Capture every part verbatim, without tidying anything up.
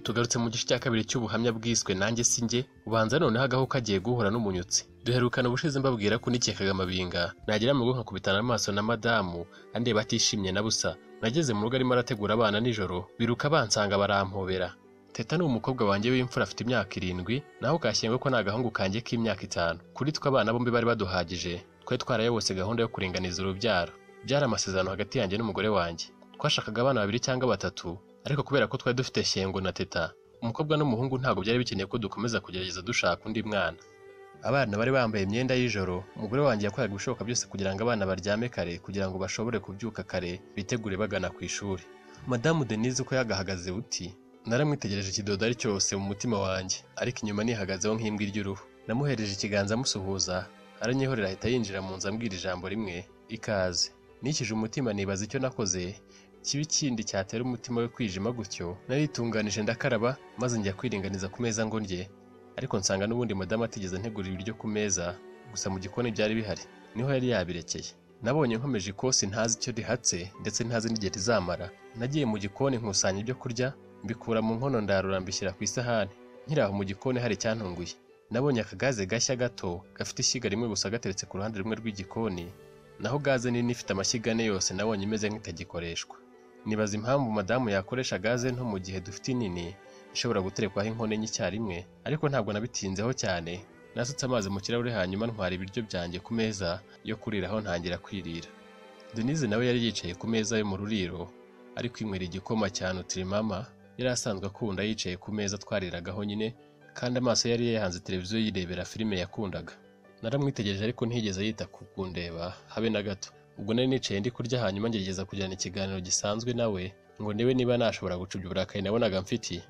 tugarutse mu gice cya kabiri cy'ubuhamya bwiswe nanjye sinjye, ubanza noneho agaho kagiye guhura n'umunyutsi. Duherukana ubushize mbabwira ko nikekaga amabinga nagira mu rugo nkakubitana amaso na madamu andeba atishimye na busa. Nageze mu rugo arimo arategura abana nijoro, biruka bansanga barampobera. Teta ni umukobwa wanjye w'imfura afite imyaka irindwi, naho Kashyengwe ko ni agahungu kanjye k'imyaka itanu. Kuri twe abana bombi bari baduhagije, twe twarayobose gahunda yo kuringaniza urubyaro. Byari amasezerano hagati yanjye n'umugore wanjye. Twashakaga abana babiri cyangwa batatu, ariko kubera ko twari dufite Shyengwe na Teta, umukobwa n'umuhungu ntabwo byari bikeneye ko dukomeza kugerageza dushaka undi mwana. Abana bari bambaye imyenda y'ijoro, umugore wanjye yakoraga ibishoboka byose kugira ngo abana baryame kare kugira ngo bashobore kubyuka kare bitegure bagana ku ishuri. Madamu Denise uko yagahagaze uti, naramwitegereje ikidodari cyose mu mutima wanjye, ariko inyuma nihagazeho nk'imbwa ry'uruhu. Namuhereje ikiganza amusuhuza, aranyihorera ahita yinjira mu nzu ambwira ijambo rimwe, ikaze. Nikije umutima nibaza icyo nakoze, kibi kindi cyatera umutima we kwijima gutyo. Naritunganije ndakaraba maze njya kwiringaniza ku meza ngo ndye, ariko nsanga n'ubundi madamu atigeze ntegura ibiryo ku meza, gusa mu gikoni byari bihari, niho yari yabirekeye. Nabonye nkomeje ikosi ntazi icyo rihatse ndetse ntazi n'igihe rizamara. Nagiye mu gikoni nkusanya ibyo kurya, mbikura mu nkono ndarura mbishyira ku isahani. Nkiri aho mu gikoni hari icyantunguye. Nabonye akagaze gashya gato gafite ishyiga rimwe gusa gateretse ku ruhande rumwe rw'igikoni, naho gaze nini ifite amashyiga ane yose nabonye imeze nk'itagikoreshwa. Nibaza impamvu madamu yakoresha gaze nto mu gihe dufite nini ishobora guterekwaho inkono enye icyarimwe, ariko ntabwo nabitinzeho cyane. Nasutse amazi mu kirahure hanyuma ntwara ibiryo byanjye ku meza yo kuriraho ntangira kwirira. Denise nawe yari yicaye ku meza yo mu ruriro ari kwinywera igikoma cya Nutrimama, yari asanzwe akunda yicaye ku meza twariragaho nyine, kandi amaso yari yahanze televiziyo yirebera filime yakundaga. Naramwitegereje ariko ntiyigeze yita ku kundeba habe na gato. Ubwo nari nicaye ndi kurya hanyuma ngerageza kugirana ikiganiro gisanzwe nawe ngo ndebe niba nashobora gucubya uburakari nabonaga mfitiye.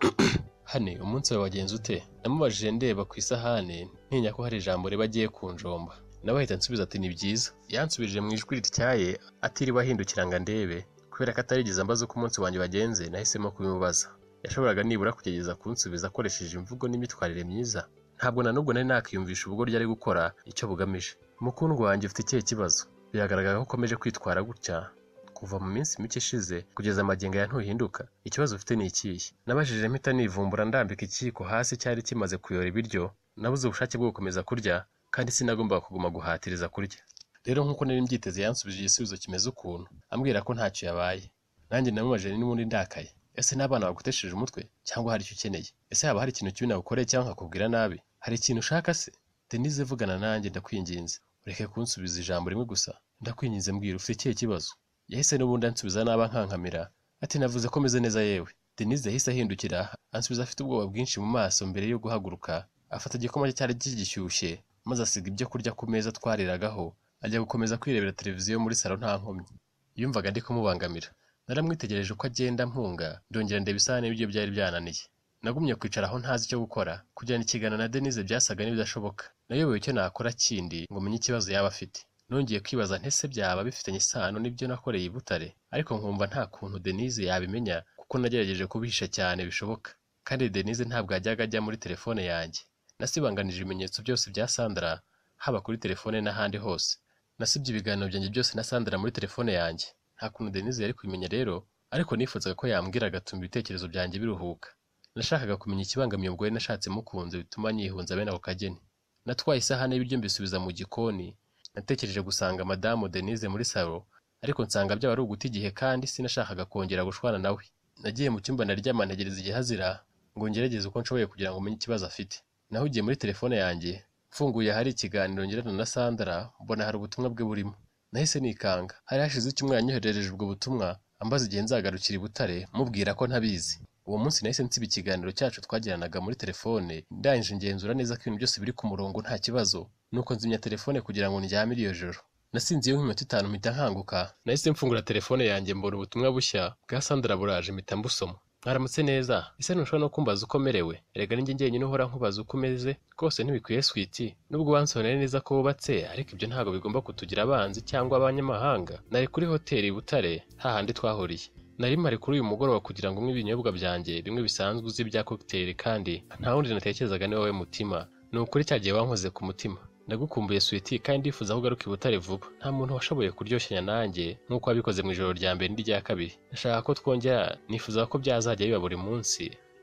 Hane, umunsi wawe wagenze ute? Namubajije ndeba ku isahane ntinya ko hari ijambo riba agiye kunjomba. Nawe ahita ansubiza ati ni byiza. Yansubije mu ijwi rityaye atiriwe ahindukira ngo ndebe, kubera ko atarigeze ambaza uko umunsi wanjye wagenze nahisemo kubimubaza. Yashoboraga nibura kugerageza kunsubiza akoresheje imvugo n'imyitwarire myiza. Ntabwo na nubwo nari nakiyumvisha ubwo ryari gukora icyo bugamije. Mukundwa wanjye ufite ikihe kibazo? Biragaragara ko ukomeje kwitwara gutya kuva mu minsi mike ishize kugeza amagingo ya ntuhinduka. Ikibazo ufite ni ikihe? Nabajije mpita nivumbura ndambika ikiyiko hasi cyari kimaze kuyora ibiryo. Nabuze ubushake bwo gukomeza kurya kandi sinagombaga kuguma guhatiriza kurya. Rero nk'uko nari mbyiteze yansubije igisubizo kimeze ukuntu, ambwira ko ntacyo yabaye. Nanjye namubajije n'ubundi ndakaye, ese n'abana bagutesheje umutwe cyangwa hari icyo ukeneye? Ese haba hari ikintu kibi nagukoreye cyangwa nkakubwira nabi? Hari ikintu ushaka se? Denise vugana nanjye ndakwinginze, ureke kunsubiza ijambo rimwe gusa. Ndakwinginze mbwira ufite ikihe kibazo? Yahise n'ubundi ansubiza naba nkankamira ati navuze ko meze neza yewe. Denise yahise ahindukira ansubiza afite ubwoba bwinshi mu maso mbere yo guhaguruka, afata igikoma cye cyari kigishyushye maze asiga ibyo kurya ku meza twariragaho, ajya gukomeza kwirebera televiziyo muri salo nta nkomyi. Yumvaga ndi kumubangamira. Naramwitegereje uko agenda mpunga, ndongera ndeba isahani y'ibyo byari byananiye. Nagumye kwicara aho ntazi icyo gukora. Kugirana ikiganiro na Denise byasaga n'ibidashoboka. Nayobewe icyo nakora kindi ngo menye ikibazo yaba afite. Nongeye kwibaza ntese byaba bifitanye isano n'ibyo nakoreye i Butare, ariko nkumva nta kuntu Denise yabimenya kuko nagerageje kubihisha cyane bishoboka. Kandi Denise ntabwo yajyaga ajya muri telefone yanjye. Nasibanganije ibimenyetso byose bya Sandra, haba kuri telefone n'ahandi hose. Nasibye ibiganiro byanjye byose na Sandra muri telefone yanjye. Nta kuntu Denise yari kubimenya rero, ariko nifuzaga ko yambwira agatuma ibitekerezo byanjye biruhuka. Nashakaga kumenya ikibangamiye ubwo nashatse mukunze bituma nyihunza bene ako kageni. Natwaye isahani y'ibiryo mbisubiza mu gikoni. Natekereje gusanga madamu Denise muri salo, ariko nsanga byaba ari uguta igihe kandi sinashakaga kongera gushwana nawe. Nagiye mu cyumba naryama ntegereza igihe hazira ngo ngerageze uko nshoboye kugira ngo umenye ikibazo afite. Nahugiye muri telefone yanjye, mfunguye hari ikiganiro ngirana na Sandra, mbona hari ubutumwa bwe burimo. Nahise nikanga. Hari hashize icyumweru yanyoherereje ubwo butumwa ambaza igihe nzagarukira i Butare, mubwira ko ntabizi. Uwo munsi nahise nsiba ikiganiro cyacu twagiranaga muri telefone, ndangije ngenzura neza ko ibintu byose biri ku murongo nta kibazo, nuko nzimya telefone kugira ngo ndyamire iyo joro. Nasinziye nk'iminota itanu mpita nkanguka. Nahise mfungura telefone yanjye mbona ubutumwa bushya bwa Sandra buraje mpita mbusoma. Mwaramutse neza, ese ntushobora no kumbaza uko merewe? Erega ninjye njyenyine uhora nkubaza uko umeze, rwose ntibikwiye sweetie. Nubwo wansobanuriye neza ko wubatse, ariko ibyo ntabwo bigomba kutugira abanzi cyangwa abanyamahanga. Nari kuri hoteli i Butare hahandi twahuriye. Nari mpari kuri uyu mugoroba kugira ngo umwe ibinyobwa byanjye bimwe bisanzwe uzi bya cocktail, kandi nta wundi natekerezaga ni wowe Mutima. Ni ukuri cyagiye wankoze ku mutima. Ndagukumbuye sweetie kandi ndifuza ko ugaruka i Butare vuba. Nta muntu washoboye kuryoshanya nanjye nk'uko wabikoze mu ijoro rya mbere n'irya kabiri. Nashaka ko twongera, nifuza ko byazajya biba buri munsi,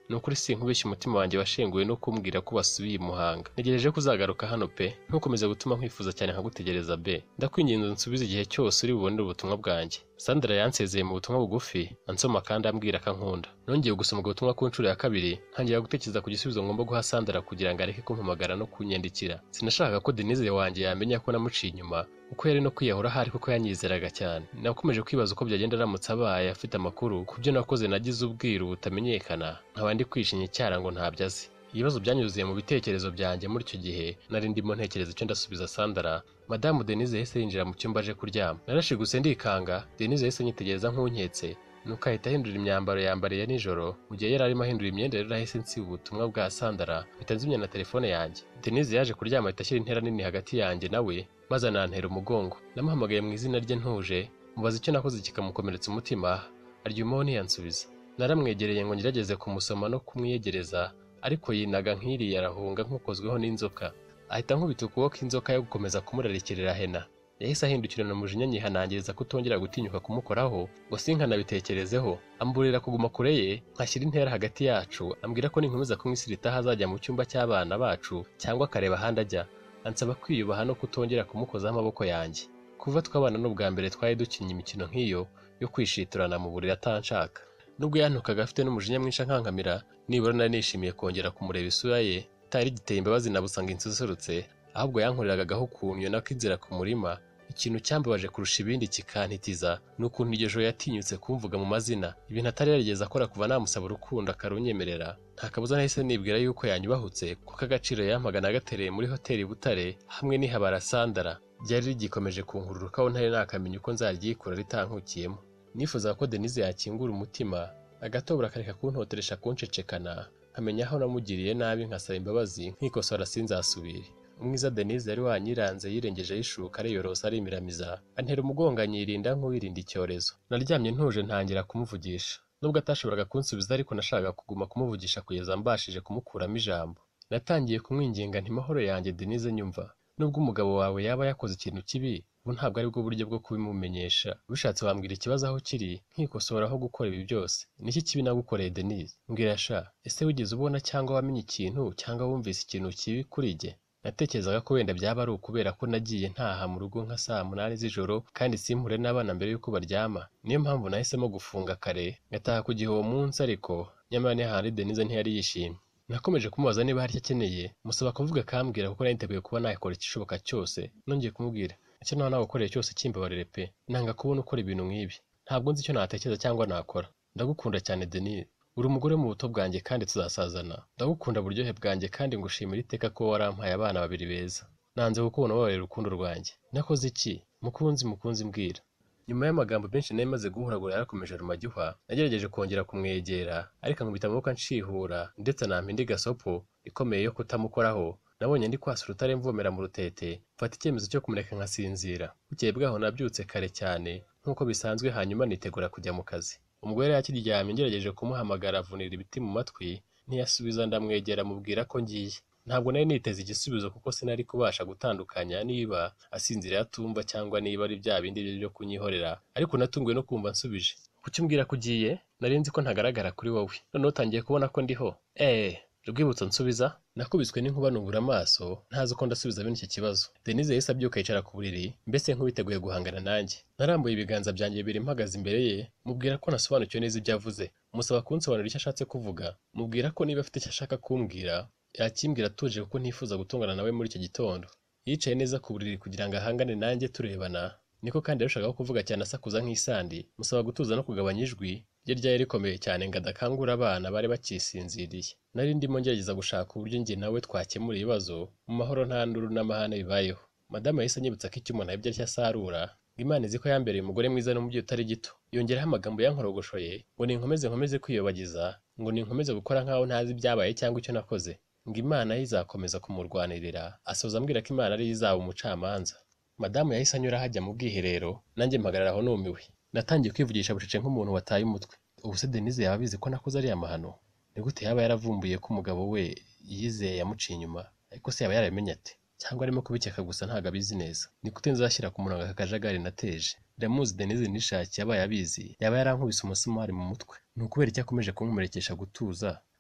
ni ukuri sinkubeshya umutima wanjye washenguwe no kumbwira ko wasubiye i Muhanga. Ntegereje ko uzagaruka hano pe, ntukomeze gutuma nkwifuza cyane nkagutegereza be. Ndakwinginze unsubize igihe cyose uri bubonere ubutumwa bwanjye. Sandra yansezeye mu butumwa bugufi, ansoma kandi ambwira ko ankunda. Nongeye gusoma ubwo butumwa ku nshuro ya kabiri, ntangira gutekereza ku gisubizo ngomba guha Sandra kugira ngo areke kumpamagara no kunyandikira. Sinashakaga ko Denise wanjye yamenya ko namuciye inyuma, uko yari no kwiyahura ahari kuko yanyizeraga cyane. Nakomeje kwibaza uko byagenda aramutse abaye afite amakuru ku byo nakoze nagize ubwiru butamenyekana, nkaba ndi kwishimye cyara ngo ntabyo azi. Ibibazo byanyuzuye mu bitekerezo byanjye muri icyo gihe, nari ndimo ntekereza icyo ndasubiza Sandra. Madamu Denise yahise yinjira mu cyumba aje kuryama. Narashiguse ndikanga, Denise yahise anyitegereza nk'unketse, nuko ahita ahindura imyambaro yambariye nijoro. Mu gihe yari arimo ahindura imyenda rero nahise nsiba ubutumwa bwa Sandra, mpita nzimya na telefone yanjye. Denise yaje kuryama ahita ashyira intera nini hagati yanjye nawe, maze anantera umugongo. Namuhamagaye mu izina rye ntuje, mubaza icyo nakoze kikamukomeretsa umutima, aryumaho ntiyansubiza. Naramwegereye ngo ngerageze kumusoma no kumwiyegereza, ariko yinaga nk'iriya arahunga nk'ukozweho n'inzoka. Ahita nkubita ukuboko inzoka yo gukomeza kumurarikirira hena. Yahise ahindukirana umujinya nyihanangiriza kutongera gutinyuka kumukoraho ngo sinkanabitekerezeho. Amburira kuguma kure ye, nkashyira intera hagati yacu, ambwira ko ninkomeza kumwisiritaho azajya mu cyumba cy'abana bacu cyangwa akareba ahandi ajya. Ansaba kwiyubaha no kutongera kumukozaho amaboko yanjye. Kuva twabana n'ubwa mbere twari dukinnye imikino nk'iyo yo kwishiturana mu buriri atanshaka. Nubwo yantukaga afite n'umujinya mwinshi ankankamira, nibura nari nishimiye kongera kumureba isura ye itari giteye imbabazi na busanga insusurutse, ahubwo yankoreragaho ukuntu nako inzira ku murima. Ikintu cyambabaje kurusha ibindi kikantitiza ni ukuntu iryo joro yatinyutse kumvuga mu mazina, ibintu atari yarigeze akora kuva namusaba urukundo akarunyemerera. Nta kabuza nahise nibwira yuko yanyubahutse kuko agaciro yampaga nagatereye muri hoteli Butare hamwe n'ihabara Sandra ryari rigikomeje kunkururukaho ntari nakamenya uko nzaryikura ritankukiyemo. Nifuzaga ko Denise yakingura umutima agatobora akareka kuntoteresha kuncecekana, nkamenya aho namugiriye nabi nkasaba imbabazi nkikosora sinzasubire. Umwiza Denise yari wanyiranze yirengeje yishuka ariyorosa arimiramiza, antera umugongo anyirinda nk'uwirinda icyorezo. Naryamye ntuje ntangira kumuvugisha, nubwo atashoboraga kunsubiza ariko nashakaga kuguma kumuvugisha kugeza mbashije kumukuramo ijambo. Natangiye kumwinginga nti mahoro yanjye Denise nyumva, nubwo umugabo wawe yaba yakoze ikintu kibi, ubu ntabwo ari bwo buryo bwo kubimumenyesha. Bishatse wambwira ikibazo aho kiri nkikosora aho gukora ibi byose. Niki kibi nagukoreye Denise? Mbwira sha, ese wigeze ubona cyangwa wamenye ikintu cyangwa wumvise ikintu kibi kuri jye? Natekerezaga ko wenda byaba ari ukubera ko nagiye ntaha mu rugo nka saa munani z'ijoro kandi simpure n'abana mbere y'uko baryama. Niyo mpamvu nahisemo gufunga kare ngataha ku gihe uwo munsi, ariko nyamara n'ahandi Denise ntiyari yishimye. Nakomeje kumubaza niba hari icyo akeneye, musaba kuvuga akambwira kuko nari niteguye kuba nakora igishoboka cyose. Nongeye kumubwira icyo nawe nagukoreye cyose kimbabarire pe, nanga kubona ukora ibintu nk'ibi. Ntabwo nzi icyo natekereza cyangwa nakora. Ndagukunda cyane Denise, uri umugore mu buto bwanjye kandi tuzasazana. Ndagukunda buryohe bwanjye kandi ngushimira iteka ko warampaye abana babiri beza. Nanze kukubona wabaye urukundo rwanjye. Nakoze iki? Mukunzi mukunzi mbwira. Nyuma y'amagambo menshi nari maze guhuragura yarakomeje rumajyuha, nagerageje kongera kumwegera ariko nkubita amaboko nshihura ndetse nampa indi gasopo ikomeye yo kutamukoraho. Nabonye ndi kwasa urutare mvomera mu rutete, mfata icyemezo cyo kumureka nkasinzira. Bukeye bwaho nabyutse kare cyane nk'uko bisanzwe, hanyuma nitegura kujya mu kazi. Umugore yakiryamye ngerageje kumuhamagara avunira ibiti mu matwi, ntiyasubiza. Ndamwegera mubwira ko ngiye. Ntabwo nari niteze igisubizo kuko sinari kubasha gutandukanya niba asinzira yatumva cyangwa niba ari bya bindi byo kunyihorera, ariko natunguwe no kumva nsubije. Kuki umbwira ko ugiye? Nari nzi ko ntagaragara kuri wowe, noneho utangiye kubona ko ndiho. Eh, rwibutso nsubiza. Nakubiswe n'inkuba nubura amaso, ntazi uko ndasubiza bene iki kibazo. Denise yahise abyuka yicara ku buriri, mbese nk'uwiteguye guhangana nanjye. Narambuye ibiganza byanjye bibiri mpagaze imbere ye, mubwira ko nasobanukiwe neza ibyo avuze. Musaba kunsobanurira icyo ashatse kuvuga, mubwira ko niba afite icyo ashaka kumbwira yakimbwira atuje kuko ntifuza gutongana nawe muri icyo gitondo. Yicaye neza ku buriri kugira ngo ahangane nanjye turebana, niko kandi yarushagaho kuvuga cyane asakuza nk'isandi. Musaba gutuza no kugabanya ijwi rye ryari rikomeye cyane ngo adakangura abana bari bakisinziriye. Nari ndimo ngerageza gushaka uburyo njye nawe twakemura ibibazo mu mahoro nta nduru n'amahane bibayeho. Madamu yahise anyibutsa ko icyo umuntu ayibye aricyo asarura, ngo Imana izi ko yambereye umugore mwiza n'umubyeyi utari gito. Yongeraho amagambo yankorogoshoye ngo ninkomeze nkomeze kwiyobagiza, ngo ninkomeze gukora nk'aho ntazi ibyabaye cyangwa icyo nakoze, ngo Imana izakomeza kumurwanirira. Asoza ambwira ko Imana ari izaba umucamanza. Madamu yahise anyura hajya mu bwiherero, nanjye mpagarara aho numiwe. Natangiye kwivugisha bucece nk'umuntu wataye umutwe. Ubu se Denise yaba abizi ko nakoze ari amahano? Ni gute yaba yaravumbuye ko umugabo we yizeye yamuciye inyuma? Ariko se yaba yarabimenye ate? Cyangwa arimo kubikeka gusa ntago abizi neza? Ni gute nzashyira ku murongo aka kajagari nateje? Ndamuzi Denise nishakiye abaye abizi, yaba yarankubise umusumari mu mutwe. Ni ukubera icyo akomeje kunkomerekesha gutuza,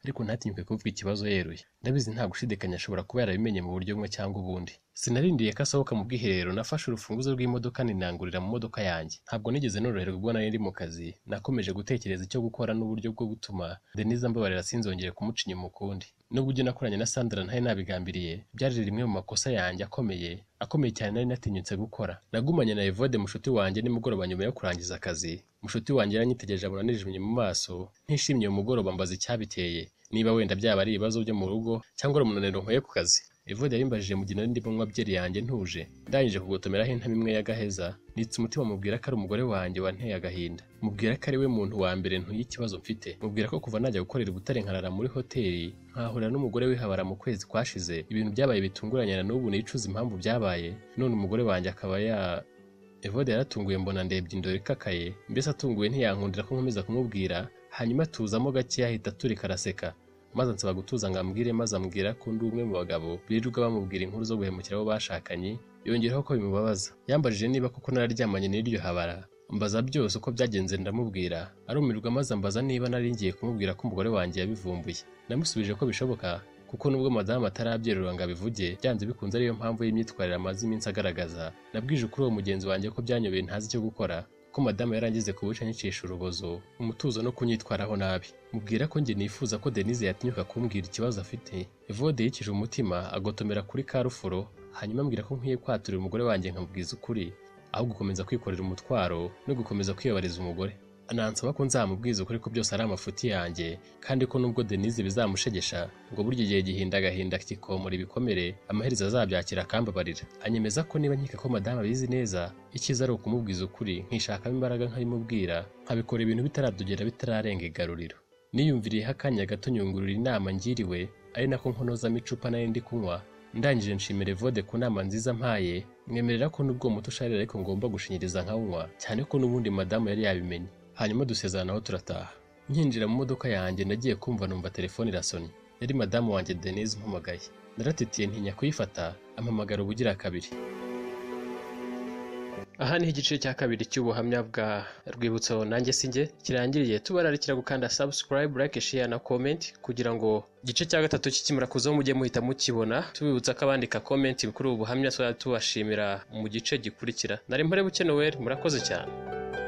ariko ntatinyuke kuvuga ikibazo yeruye. Ndabizi nta gushidikanya ashobora kuba yarabimenye mu buryo bumwe cyangwa ubundi. Sinarindiye ko asohoka mu bwiherero, nafashe urufunguzo rw'imodoka ninangurira mu modoka yanjye. Ntabwo nigeze noroherwa ubwo nari ndi mu kazi, nakomeje gutekereza icyo gukora n'uburyo bwo gutuma Denise ambabarira sinzongere kumuca inyuma ukundi. Nubwo ibyo nakoranye na Sandra ntari nabigambiriye, byari rimwe mu makosa yanjye akomeye akomeye cyane nari natinyutse gukora. Nagumanye na Evode mushuti wanjye nimugoroba nyuma yo kurangiza akazi. Mushuti wanjye yaranyitegereje abona nijimye mu maso, ntishimye mu mugoroba, mbaza icyabiteye, niba wenda byaba ari ibibazo byo mu rugo cyangwa ari umunaniro nkuye ku kazi. Evode yabimbajije mu gihe nari ndimo nywa byeri yanjye ntuje, ndangije kugotomeraho intama imwe y'agaheza, nitse umutima mubwira ko ari umugore wanjye wanteye agahinda, mubwira ko ari we muntu wa mbere ntuye ikibazo mfite, mubwira ko kuva najya gukorera i Butare nkarara muri hoteli nkahurira n'umugore wihabara mu kwezi kwashize, ibintu byabaye bitunguranye na n'ubu nicuza impamvu byabaye, none umugore wanjye akaba ya Evode yaratunguye, mbona ndebye indoro ikakaye, mbese atunguye ntiyankundira ko nkomeza kumubwira, hanyuma tuzamo gake yahita turika araseka, maze ansaba gutuza ngo ambwire, maze ambwira ko ndi umwe mu bagabo birirwa bamubwira inkuru zo guhemukira abo bashakanye, yongeraho ko bimubabaza. Yambajije niba koko nararyamanye n'iryo habara, mbaza byose uko byagenze ndamubwira, arumirwa maze ambaza niba nari ngiye kumubwira ko umugore wanjye yabivumbuye. Namusubije ko bishoboka kuko nubwo madamu atarabyerura ngo abivuge, byanze bikunze ariyo mpamvu y'imyitwarire amaze iminsi agaragaza. Nabwije kuri uwo mugenzi wanjye ko byanyobeye ntazi icyo gukora, ko madamu yarangize kubuca nyicisha urubozo, umutuzo no kunyitwaraho nabi. Mubwira ko njye nifuza ko Denise yatinyuka kumbwira ikibazo afite. Evode yikije umutima agotomera kuri karufuro, hanyuma ambwira ko nkwiye kwaturira umugore wanjye nkamubwiza ukuri, aho gukomeza kwikorera umutwaro no gukomeza kwiyobariza umugore. Anansaba ko nzamubwiza ukuri ko byose ari amafuti yanjye, kandi ko nubwo Denise bizamushegesha ngo burya igihe gihinda agahinda kikomora ibikomere, amaherezo azabyakira akambabarira. Anyemeza ko niba nkeka ko madamu abizi neza, icyiza ari ukumubwiza ukuri, nkishakamo imbaraga nkabimubwira, nkabikora ibintu bitaradugera bitararenga igaruriro. Niyumviriyeho akanya gato nyungurura inama ngiriwe, ari nako nkonozamo icupa nari ndi kunywa. Ndangije nshimira Evode ku nama nziza mpaye, mwemerera ko nubwo umuti usharira ariko ngomba gushinyiriza nkawunywa, cyane ko n'ubundi madamu yari yabimenye. Hanyuma dusezerana aho turataha. Nkinjira mu modoka yanjye nagiye kumva numva telefone irasonye. Yari madamu wanjye Denise mpamagaye. Naratitiye ntinya kuyifata, ampamagara ubugira kabiri. Aha ni igice cya kabiri cy'ubuhamya bwa Rwibutso nanjye sinjye kirangiriye. Tubararikira gukanda subscribe, like, share na comment kugira ngo igice cya gatatu kikimura kuzaho mujye muhita mukibona. Tubibutsa ko abandika comment kuri ubu buhamya tubashimira mu gice gikurikira. Nari mpore buke Noel, murakoze cyane.